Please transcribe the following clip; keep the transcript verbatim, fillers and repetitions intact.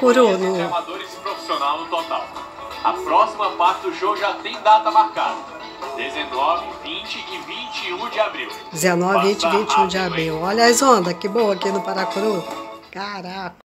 Paracuru. No... Entre amadores e profissional no total. A próxima parte do show já tem data marcada. dezenove, vinte e vinte e um de abril. dezenove, vinte e vinte e um de abril. Olha as ondas, que boa aqui no Paracuru. Caraca.